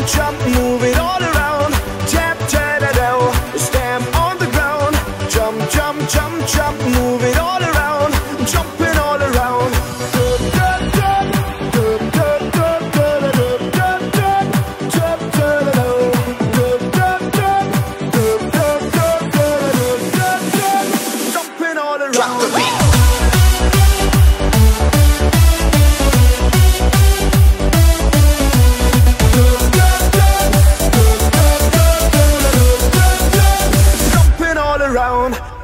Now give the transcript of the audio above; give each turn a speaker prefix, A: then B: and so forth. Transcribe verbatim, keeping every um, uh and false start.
A: jump, move it all around. Tap, tap, da, da, stamp on the ground. Jump, jump, jump, jump, move it all around. Jumping all around. Jumping all around. Drop the beat. Around.